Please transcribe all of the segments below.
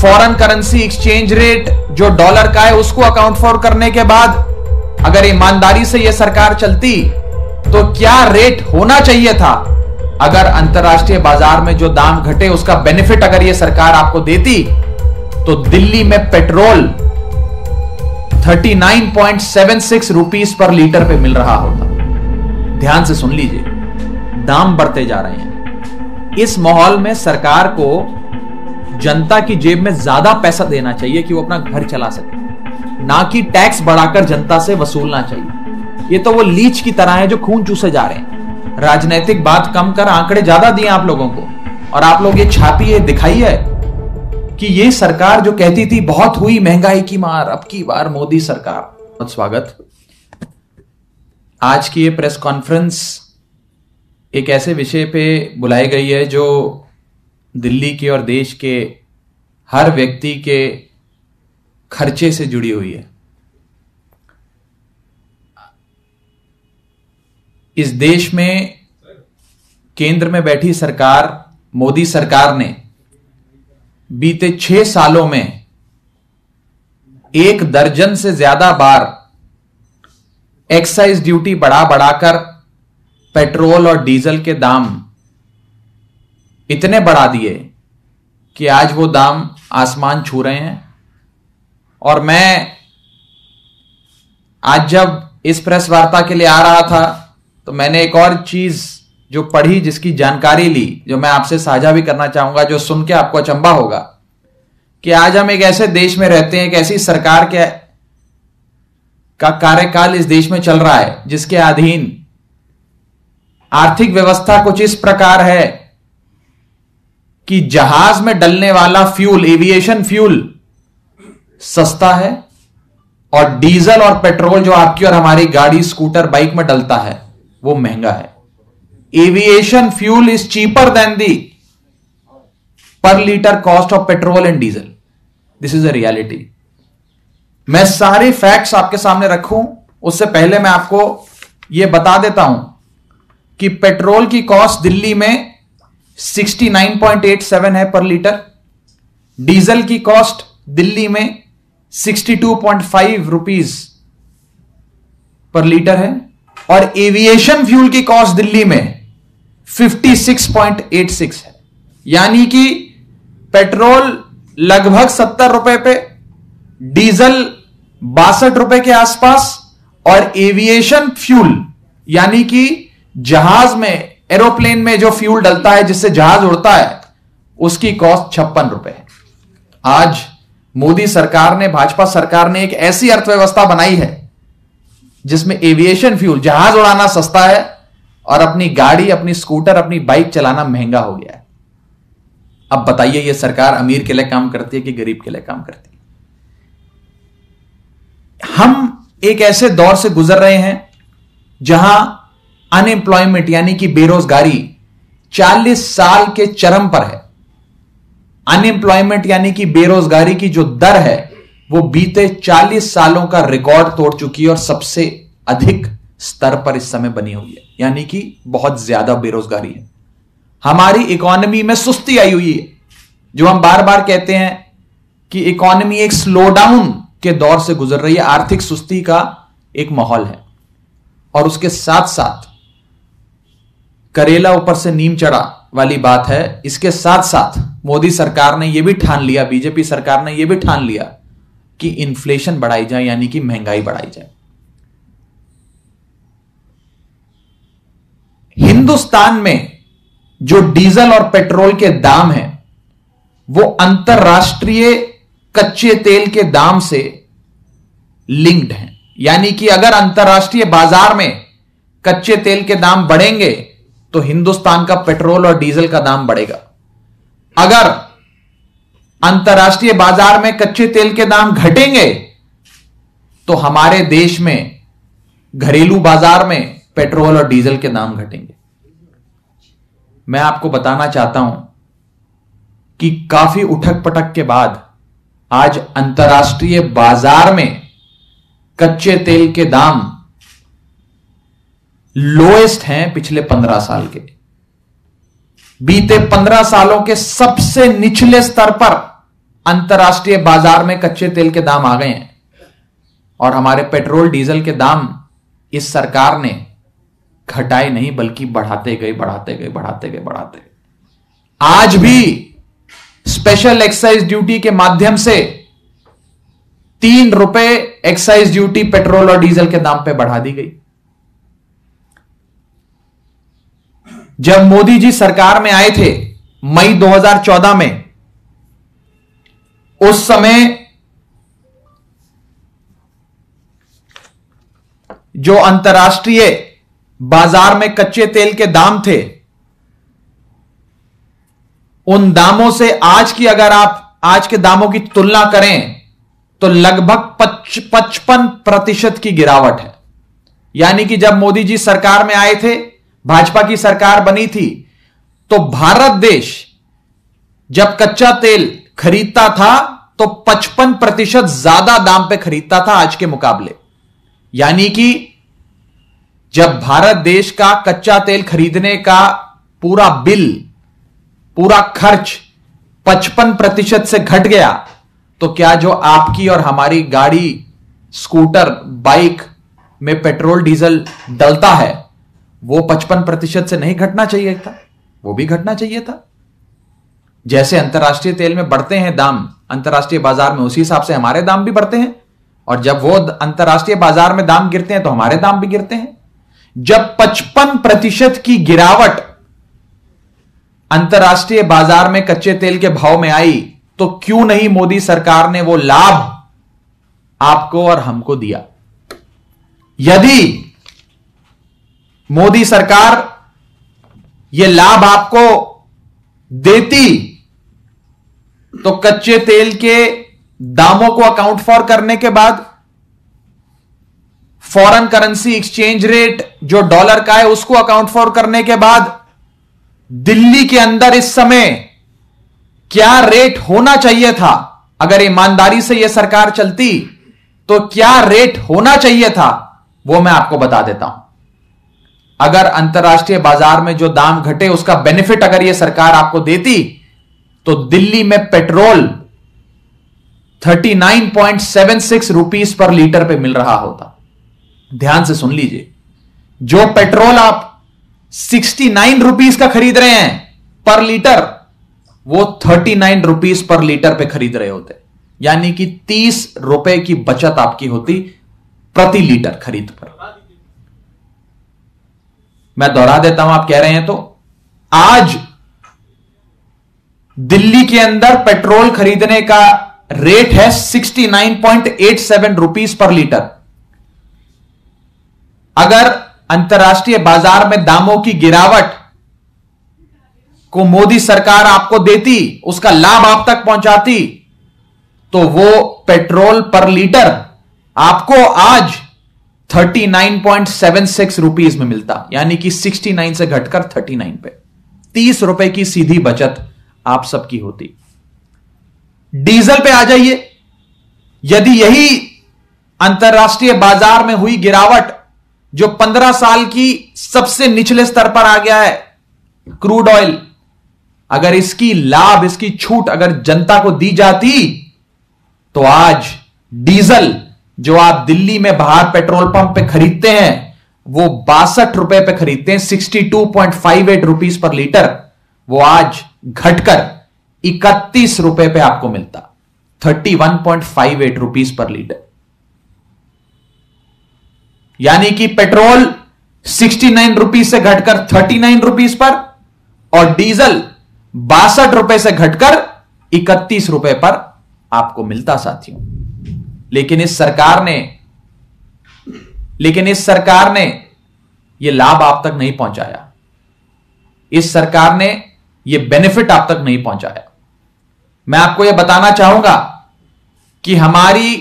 Foreign currency exchange rate जो dollar का है उसको अकाउंट फॉर करने के बाद अगर ईमानदारी से यह सरकार चलती तो क्या रेट होना चाहिए था, अगर अंतरराष्ट्रीय बाजार में जो दाम घटे उसका बेनिफिट अगर यह सरकार आपको देती तो दिल्ली में पेट्रोल 39.76 रुपीस पर लीटर पे मिल रहा होता। ध्यान से सुन लीजिए, दाम बढ़ते जा रहे हैं। इस माहौल में सरकार को जनता की जेब में ज्यादा पैसा देना चाहिए कि वो अपना घर चला सके, ना कि टैक्स बढ़ाकर जनता से वसूलना चाहिए। ये तो वो लीच की तरह है जो खून चूसे जा रहे हैं। राजनीतिक बात कम कर आंकड़े ज्यादा दिए आप लोगों को, और आप लोग ये छापी है, दिखाई है कि ये सरकार जो कहती थी बहुत हुई महंगाई की मार, अब की बार मोदी सरकार। बहुत स्वागत। आज की ये प्रेस कॉन्फ्रेंस एक ऐसे विषय पे बुलाई गई है जो दिल्ली के और देश के हर व्यक्ति के खर्चे से जुड़ी हुई है। इस देश में केंद्र में बैठी सरकार, मोदी सरकार ने बीते 6 सालों में 1 दर्जन से ज्यादा बार एक्साइज ड्यूटी बढ़ाकर पेट्रोल और डीजल के दाम इतने बढ़ा दिए कि आज वो दाम आसमान छू रहे हैं। और मैं आज जब इस प्रेस वार्ता के लिए आ रहा था तो मैंने एक और चीज जो पढ़ी, जिसकी जानकारी ली, जो मैं आपसे साझा भी करना चाहूंगा, जो सुन के आपको अचंभा होगा कि आज हम एक ऐसे देश में रहते हैं, एक ऐसी सरकार का कार्यकाल इस देश में चल रहा है जिसके अधीन आर्थिक व्यवस्था कुछ इस प्रकार है कि जहाज में डलने वाला फ्यूल, एविएशन फ्यूल सस्ता है और डीजल और पेट्रोल जो आपकी और हमारी गाड़ी, स्कूटर, बाइक में डलता है वो महंगा है। Aviation fuel is cheaper than the per litre cost of petrol and diesel. This is a reality. मैं सारे फैक्ट्स आपके सामने रखूं उससे पहले मैं आपको यह बता देता हूं कि पेट्रोल की कॉस्ट दिल्ली में 69.87 है पर लीटर, डीजल की कॉस्ट दिल्ली में 62.5 रुपीस पर लीटर है, और एविएशन फ्यूल की कॉस्ट दिल्ली में 56.86 है। यानी कि पेट्रोल लगभग 70 रुपए पे, डीजल 62 रुपए के आसपास, और एविएशन फ्यूल यानी कि जहाज में, एरोप्लेन में जो फ्यूल डलता है जिससे जहाज उड़ता है, उसकी कॉस्ट 56 रुपए है। आज मोदी सरकार ने, भाजपा सरकार ने एक ऐसी अर्थव्यवस्था बनाई है जिसमें एविएशन फ्यूल, जहाज उड़ाना सस्ता है और अपनी गाड़ी, अपनी स्कूटर, अपनी बाइक चलाना महंगा हो गया है। अब बताइए ये सरकार अमीर के लिए काम करती है कि गरीब के लिए काम करती है? हम एक ऐसे दौर से गुजर रहे हैं जहां अनएम्प्लॉयमेंट यानी कि बेरोजगारी 40 साल के चरम पर है। अनएम्प्लॉयमेंट यानी कि बेरोजगारी की जो दर है वो बीते 40 सालों का रिकॉर्ड तोड़ चुकी है और सबसे अधिक स्तर पर इस समय बनी हुई है, यानी कि बहुत ज्यादा बेरोजगारी है। हमारी इकोनॉमी में सुस्ती आई हुई है, जो हम बार बार कहते हैं कि इकोनॉमी एक स्लो डाउन के दौर से गुजर रही है। आर्थिक सुस्ती का एक माहौल है, और उसके साथ साथ करेला ऊपर से नीम चढ़ा वाली बात है। इसके साथ साथ मोदी सरकार ने यह भी ठान लिया, बीजेपी सरकार ने यह भी ठान लिया कि इन्फ्लेशन बढ़ाई जाए, यानी कि महंगाई बढ़ाई जाए। हिंदुस्तान में जो डीजल और पेट्रोल के दाम हैं वो अंतरराष्ट्रीय कच्चे तेल के दाम से लिंक्ड हैं। यानी कि अगर अंतरराष्ट्रीय बाजार में कच्चे तेल के दाम बढ़ेंगे तो हिंदुस्तान का पेट्रोल और डीजल का दाम बढ़ेगा। अगर अंतरराष्ट्रीय बाजार में कच्चे तेल के दाम घटेंगे तो हमारे देश में घरेलू बाजार में पेट्रोल और डीजल के दाम घटेंगे। मैं आपको बताना चाहता हूं कि काफी उठक पटक के बाद आज अंतरराष्ट्रीय बाजार में कच्चे तेल के दाम लोएस्ट हैं पिछले 15 साल के। बीते 15 सालों के सबसे निचले स्तर पर अंतर्राष्ट्रीय बाजार में कच्चे तेल के दाम आ गए हैं और हमारे पेट्रोल डीजल के दाम इस सरकार ने घटाए नहीं बल्कि बढ़ाते गए। आज भी स्पेशल एक्साइज ड्यूटी के माध्यम से 3 रुपए एक्साइज ड्यूटी पेट्रोल और डीजल के दाम पे बढ़ा दी गई। जब मोदी जी सरकार में आए थे मई 2014 में, उस समय जो अंतर्राष्ट्रीय बाजार में कच्चे तेल के दाम थे, उन दामों से आज की अगर आप आज के दामों की तुलना करें तो लगभग 55% की गिरावट है। यानी कि जब मोदी जी सरकार में आए थे, भाजपा की सरकार बनी थी, तो भारत देश जब कच्चा तेल खरीदता था तो 55% ज्यादा दाम पे खरीदता था आज के मुकाबले। यानी कि जब भारत देश का कच्चा तेल खरीदने का पूरा बिल, पूरा खर्च 55% से घट गया, तो क्या जो आपकी और हमारी गाड़ी, स्कूटर, बाइक में पेट्रोल डीजल डलता है वो 55% से नहीं घटना चाहिए था? वो भी घटना चाहिए था। जैसे अंतर्राष्ट्रीय तेल में बढ़ते हैं दाम अंतर्राष्ट्रीय बाजार में, उसी हिसाब से हमारे दाम भी बढ़ते हैं, और जब वो अंतर्राष्ट्रीय बाजार में दाम गिरते हैं तो हमारे दाम भी गिरते हैं। जब 55% की गिरावट अंतर्राष्ट्रीय बाजार में कच्चे तेल के भाव में आई, तो क्यों नहीं मोदी सरकार ने वो लाभ आपको और हमको दिया? यदि मोदी सरकार ये लाभ आपको देती तो कच्चे तेल के दामों को अकाउंट फॉर करने के बाद फॉरेन करेंसी एक्सचेंज रेट जो डॉलर का है उसको अकाउंट फॉर करने के बाद दिल्ली के अंदर इस समय क्या रेट होना चाहिए था, अगर ईमानदारी से यह सरकार चलती तो क्या रेट होना चाहिए था, वो मैं आपको बता देता हूं। अगर अंतर्राष्ट्रीय बाजार में जो दाम घटे उसका बेनिफिट अगर यह सरकार आपको देती तो दिल्ली में पेट्रोल 39.76 रुपीस पर लीटर पे मिल रहा होता। ध्यान से सुन लीजिए, जो पेट्रोल आप 69 रुपीस का खरीद रहे हैं पर लीटर, वो 39 रुपीस पर लीटर पे खरीद रहे होते। यानी कि 30 रुपए की बचत आपकी होती प्रति लीटर खरीद पर। मैं दोहरा देता हूं, आप कह रहे हैं तो आज दिल्ली के अंदर पेट्रोल खरीदने का रेट है 69.87 रुपीस पर लीटर। अगर अंतर्राष्ट्रीय बाजार में दामों की गिरावट को मोदी सरकार आपको देती, उसका लाभ आप तक पहुंचाती, तो वो पेट्रोल पर लीटर आपको आज 39.76 रुपीस में मिलता। यानी कि 69 से घटकर 39 पे 30 रुपए की सीधी बचत आप सबकी होती। डीजल पे आ जाइए, यदि यही अंतर्राष्ट्रीय बाजार में हुई गिरावट जो 15 साल की सबसे निचले स्तर पर आ गया है, क्रूड ऑयल, अगर इसकी लाभ, इसकी छूट अगर जनता को दी जाती तो आज डीजल जो आप दिल्ली में बाहर पेट्रोल पंप पे खरीदते हैं वो 62 रुपए पे खरीदते हैं, 62.58 रुपीस पर लीटर, वो आज घटकर 31 रुपए पे आपको मिलता, 31.58 रुपीस पर लीटर। यानी कि पेट्रोल 69 रुपीस से घटकर 39 रुपीस पर और डीजल 62 रुपए से घटकर 31 रुपए पर आपको मिलता साथियों। लेकिन इस सरकार ने यह लाभ आप तक नहीं पहुंचाया, इस सरकार ने यह बेनिफिट आप तक नहीं पहुंचाया। मैं आपको यह बताना चाहूंगा कि हमारी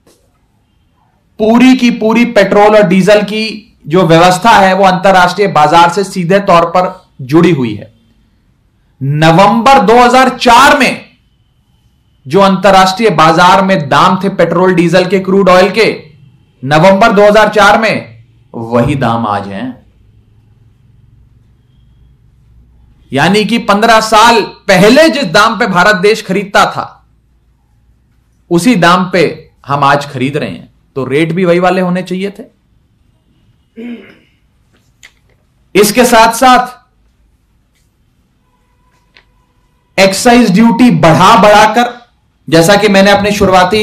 पूरी की पूरी पेट्रोल और डीजल की जो व्यवस्था है वो अंतर्राष्ट्रीय बाजार से सीधे तौर पर जुड़ी हुई है। नवंबर 2004 में जो अंतर्राष्ट्रीय बाजार में दाम थे पेट्रोल डीजल के, क्रूड ऑयल के, नवंबर 2004 में वही दाम आज हैं। यानी कि 15 साल पहले जिस दाम पे भारत देश खरीदता था उसी दाम पे हम आज खरीद रहे हैं, तो रेट भी वही वाले होने चाहिए थे। इसके साथ साथ एक्साइज ड्यूटी बढ़ा बढ़ाकर, जैसा कि मैंने अपने शुरुआती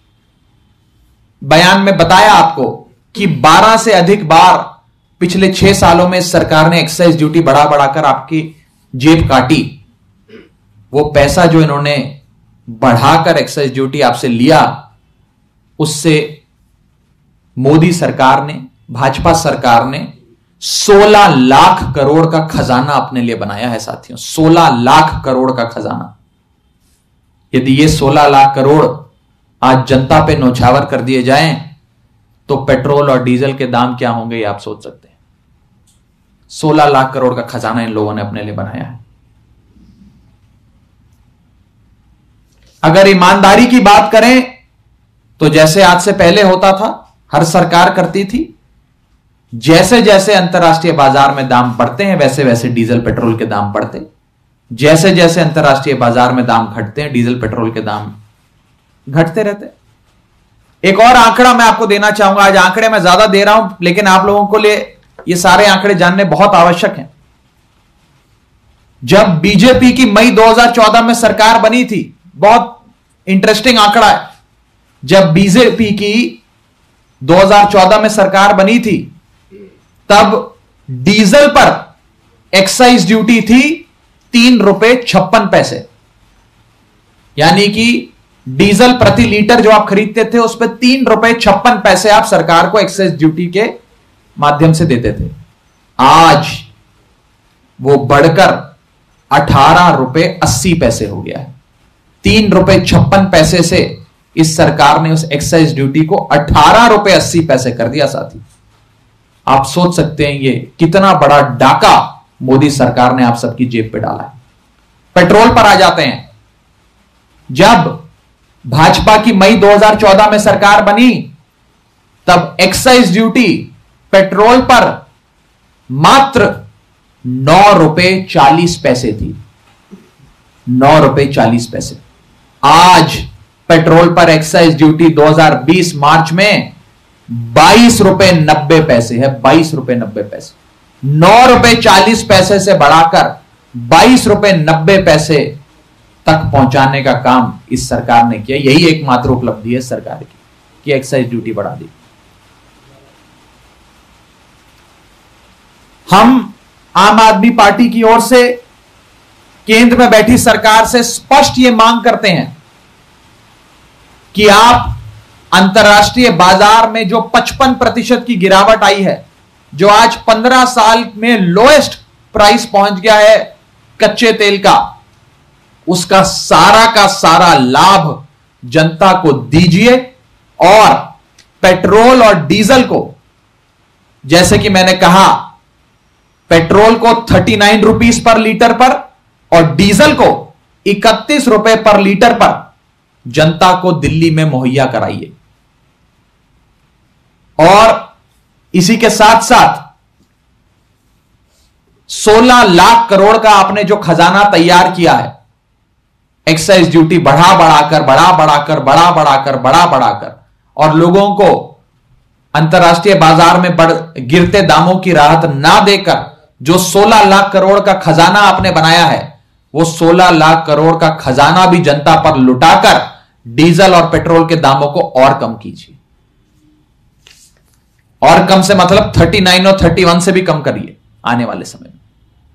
बयान में बताया आपको कि 12 से अधिक बार पिछले 6 सालों में सरकार ने एक्साइज ड्यूटी बढ़ा बढ़ाकर आपकी जेब काटी। वो पैसा जो इन्होंने बढ़ाकर एक्साइज ड्यूटी आपसे लिया, उससे मोदी सरकार ने, भाजपा सरकार ने 16 लाख करोड़ का खजाना अपने लिए बनाया है साथियों। 16 लाख करोड़ का खजाना। यदि ये 16 लाख करोड़ आज जनता पे नौछावर कर दिए जाएं, तो पेट्रोल और डीजल के दाम क्या होंगे ये आप सोच सकते हैं। 16 लाख करोड़ का खजाना इन लोगों ने अपने लिए बनाया है। अगर ईमानदारी की बात करें तो जैसे आज से पहले होता था, हर सरकार करती थी, जैसे जैसे अंतर्राष्ट्रीय बाजार में दाम बढ़ते हैं वैसे वैसे डीजल पेट्रोल के दाम बढ़ते, जैसे जैसे अंतर्राष्ट्रीय बाजार में दाम घटते हैं डीजल पेट्रोल के दाम घटते रहते। एक और आंकड़ा मैं आपको देना चाहूंगा। आज आंकड़े मैं ज्यादा दे रहा हूं, लेकिन आप लोगों को लिए ये सारे आंकड़े जानने बहुत आवश्यक हैं। जब बीजेपी की मई 2014 में सरकार बनी थी, बहुत इंटरेस्टिंग आंकड़ा है, जब बीजेपी की 2014 में सरकार बनी थी, तब डीजल पर एक्साइज ड्यूटी थी 3 रुपए 56 पैसे। यानी कि डीजल प्रति लीटर जो आप खरीदते थे उस पर 3 रुपए 56 पैसे आप सरकार को एक्साइज ड्यूटी के माध्यम से देते थे। आज वो बढ़कर 18 रुपए 80 पैसे हो गया है। 3 रुपए 56 पैसे से इस सरकार ने उस एक्साइज ड्यूटी को 18 रुपए 80 पैसे कर दिया साथी। आप सोच सकते हैं ये कितना बड़ा डाका मोदी सरकार ने आप सबकी जेब पे डाला है। पेट्रोल पर आ जाते हैं। जब भाजपा की मई 2014 में सरकार बनी, तब एक्साइज ड्यूटी पेट्रोल पर मात्र 9 रुपए 40 पैसे थी। 9 रुपए 40 पैसे। आज पेट्रोल पर एक्साइज ड्यूटी 2020 मार्च में 22 रुपए 90 पैसे है। 22 रुपए 90 पैसे। 9 रुपए 40 पैसे से बढ़ाकर 22 रुपए 90 पैसे तक पहुंचाने का काम इस सरकार ने किया। यही एकमात्र उपलब्धि है सरकार की कि एक्साइज ड्यूटी बढ़ा दी। हम आम आदमी पार्टी की ओर से केंद्र में बैठी सरकार से स्पष्ट यह मांग करते हैं कि आप अंतर्राष्ट्रीय बाजार में जो 55% की गिरावट आई है, जो आज 15 साल में लोएस्ट प्राइस पहुंच गया है कच्चे तेल का, उसका सारा का सारा लाभ जनता को दीजिए और पेट्रोल और डीजल को, जैसे कि मैंने कहा, पेट्रोल को 39 रुपीस पर लीटर पर और डीजल को 31 रुपए पर लीटर पर जनता को दिल्ली में मुहैया कराइए। और इसी के साथ साथ 16 लाख करोड़ का आपने जो खजाना तैयार किया है, एक्साइज ड्यूटी बढ़ा बढ़ाकर और लोगों को अंतर्राष्ट्रीय बाजार में गिरते दामों की राहत ना देकर जो 16 लाख करोड़ का खजाना आपने बनाया है, वो 16 लाख करोड़ का खजाना भी जनता पर लुटाकर डीजल और पेट्रोल के दामों को और कम कीजिए। और कम से मतलब 39 और 31 से भी कम करिए आने वाले समय में।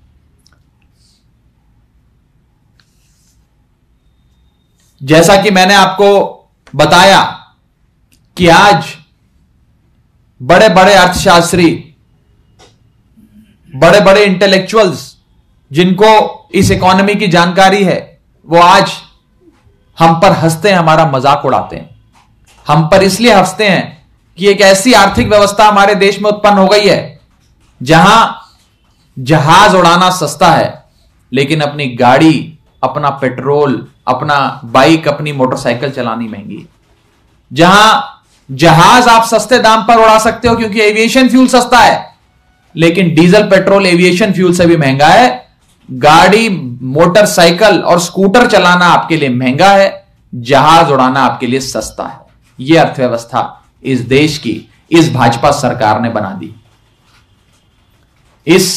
जैसा कि मैंने आपको बताया कि आज बड़े बड़े अर्थशास्त्री, बड़े बड़े इंटेलेक्चुअल्स जिनको इस इकोनॉमी की जानकारी है, वो आज हम पर हंसते हैं, हमारा मजाक उड़ाते हैं। हम पर इसलिए हंसते हैं कि एक ऐसी आर्थिक व्यवस्था हमारे देश में उत्पन्न हो गई है जहां जहाज उड़ाना सस्ता है, लेकिन अपनी गाड़ी, अपना पेट्रोल, अपना बाइक, अपनी मोटरसाइकिल चलानी महंगी है। जहां जहाज आप सस्ते दाम पर उड़ा सकते हो क्योंकि एविएशन फ्यूल सस्ता है, लेकिन डीजल पेट्रोल एविएशन फ्यूल से भी महंगा है। गाड़ी, मोटरसाइकिल और स्कूटर चलाना आपके लिए महंगा है, जहाज उड़ाना आपके लिए सस्ता है। यह अर्थव्यवस्था इस देश की इस भाजपा सरकार ने बना दी। इस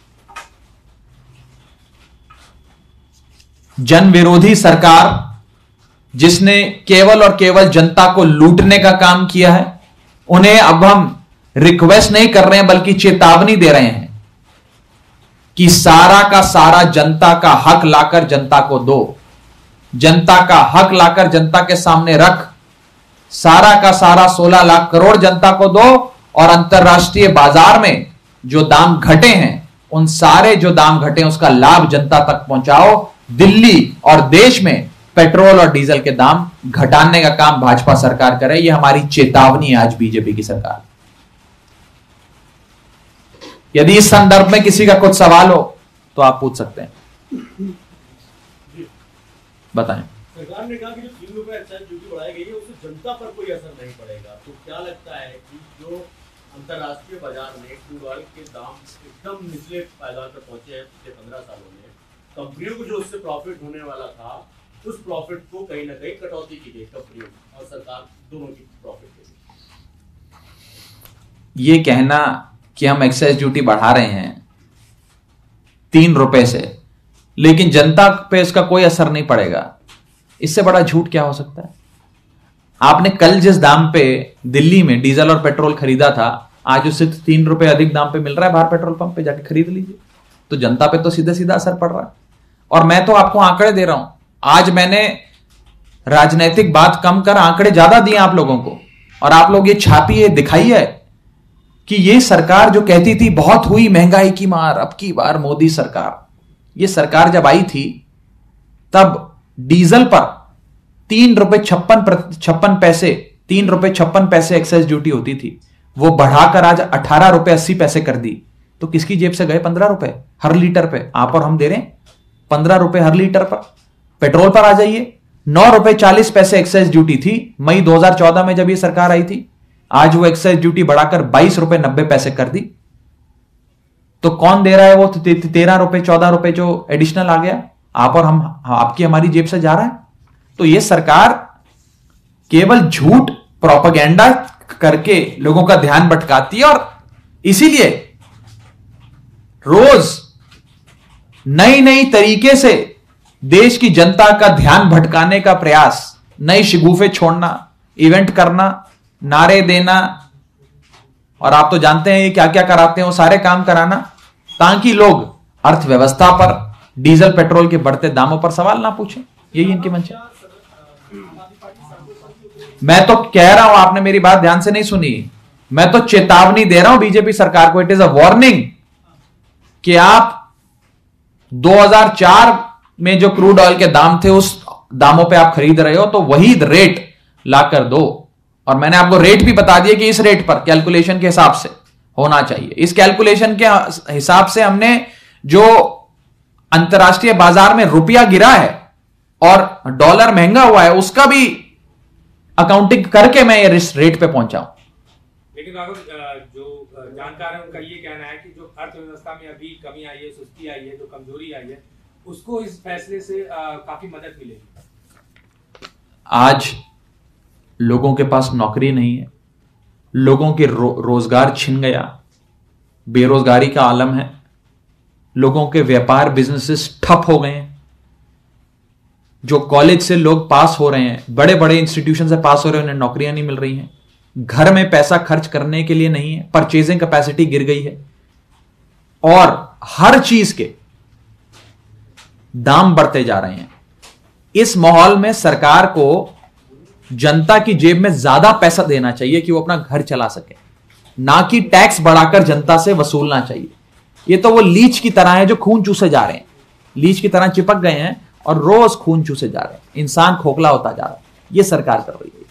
जन विरोधी सरकार जिसने केवल और केवल जनता को लूटने का काम किया है, उन्हें अब हम रिक्वेस्ट नहीं कर रहे हैं बल्कि चेतावनी दे रहे हैं कि सारा का सारा जनता का हक लाकर जनता को दो, जनता का हक लाकर जनता के सामने रख, सारा का सारा 16 लाख करोड़ जनता को दो और अंतरराष्ट्रीय बाजार में जो दाम घटे हैं उन सारे जो दाम घटे उसका लाभ जनता तक पहुंचाओ। दिल्ली और देश में पेट्रोल और डीजल के दाम घटाने का काम भाजपा सरकार करे। यह हमारी चेतावनी है आज बीजेपी की सरकार। यदि इस संदर्भ में किसी का कुछ सवाल हो तो आप पूछ सकते हैं, बताएं। सरकार ने कहा कि जो 3 रुपए एक्साइज ड्यूटी बढ़ाई गई है उससे जनता पर कोई असर नहीं पड़ेगा, तो क्या लगता है कि जो अंतरराष्ट्रीय बाजार में क्रूड ऑयल के दाम एकदम निचले पायदान पर पहुंचे हैं पिछले 15 सालों में, कंपनियों को जो उससे प्रॉफिट होने वाला था उस प्रॉफिट को कहीं ना कहीं कटौती की गई, कंपनियों और सरकार दोनों की प्रॉफिट के लिए। ये कहना कि हम एक्साइज ड्यूटी बढ़ा रहे हैं 3 रुपए से, लेकिन जनता पे इसका कोई असर नहीं पड़ेगा, इससे बड़ा झूठ क्या हो सकता है। आपने कल जिस दाम पे दिल्ली में डीजल और पेट्रोल खरीदा था, आज उससे 3 रुपए अधिक दाम पे मिल रहा है बाहर पेट्रोल पंप पे, जाके खरीद लीजिए। तो जनता पे तो सीधा सीधा असर पड़ रहा है। और मैं तो आपको आंकड़े दे रहा हूं, आज मैंने राजनीतिक बात कम कर आंकड़े ज्यादा दिए आप लोगों को, और आप लोग ये छापिए, दिखाइए कि ये सरकार जो कहती थी बहुत हुई महंगाई की मार, अब की बार मोदी सरकार, ये सरकार जब आई थी तब डीजल पर 3 रुपए 56 पैसे 3 रुपए 56 पैसे एक्साइज ड्यूटी होती थी, वो बढ़ाकर आज 18 रुपए 80 पैसे कर दी। तो किसकी जेब से गए 15 रुपए हर लीटर पे? आप और हम दे रहे हैं 15 रुपए हर लीटर पर। पेट्रोल पर आ जाइए, 9 रुपए 40 पैसे एक्साइज ड्यूटी थी मई 2014 में जब ये सरकार आई थी, आज वो एक्साइज ड्यूटी बढ़ाकर 22 रुपए 90 पैसे कर दी। तो कौन दे रहा है वो 13 रुपए 14 रुपए जो एडिशनल आ गया? आप और हम, आपकी हमारी जेब से जा रहा है। तो ये सरकार केवल झूठ प्रोपेगेंडा करके लोगों का ध्यान भटकाती है, और इसीलिए रोज नई नई तरीके से देश की जनता का ध्यान भटकाने का प्रयास, नई शिगुफे छोड़ना, इवेंट करना, नारे देना, और आप तो जानते हैं ये क्या क्या कराते हैं, वो सारे काम कराना ताकि लोग अर्थव्यवस्था पर, डीजल पेट्रोल के बढ़ते दामों पर सवाल ना पूछें। यही इनकी मंशा। मैं तो कह रहा हूं, आपने मेरी बात ध्यान से नहीं सुनी, मैं तो चेतावनी दे रहा हूं बीजेपी सरकार को, इट इज अ वार्निंग कि आप 2004 में जो क्रूड ऑयल के दाम थे उस दामों पे आप खरीद रहे हो, तो वही रेट लाकर दो। और मैंने आपको रेट भी बता दिया कि इस रेट पर कैलकुलेशन के हिसाब से होना चाहिए। इस कैलकुलेशन के हिसाब से हमने जो अंतरराष्ट्रीय बाजार में रुपया गिरा है और डॉलर महंगा हुआ है उसका भी अकाउंटिंग करके मैं इस रेट पे पहुंचा हूं। लेकिन राघव, जो जानकार है उनका ये कहना है कि जो अर्थव्यवस्था में अभी कमी आई है, सुस्ती आई है, जो कमजोरी आई है, उसको इस फैसले से काफी मदद मिलेगी। आज लोगों के पास नौकरी नहीं है, लोगों के रोजगार छिन गया, बेरोजगारी का आलम है, लोगों के व्यापार बिजनेसेस ठप हो गए हैं। जो कॉलेज से लोग पास हो रहे हैं, बड़े बड़े इंस्टीट्यूशन से पास हो रहे हैं, उन्हें नौकरियां नहीं मिल रही हैं। घर में पैसा खर्च करने के लिए नहीं है, परचेजिंग कैपेसिटी गिर गई है, और हर चीज के दाम बढ़ते जा रहे हैं। इस माहौल में सरकार को जनता की जेब में ज्यादा पैसा देना चाहिए कि वो अपना घर चला सके, ना कि टैक्स बढ़ाकर जनता से वसूलना चाहिए। ये तो वो लीच की तरह है जो खून चूसे जा रहे हैं, लीच की तरह चिपक गए हैं और रोज खून चूसे जा रहे हैं, इंसान खोखला होता जा रहा है। ये सरकार कर रही है।